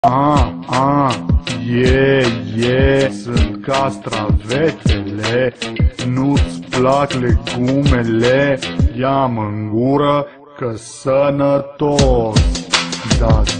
Sunt castravetele, nu-ți plac legumele, ia-mă în gură că sănătos. Da,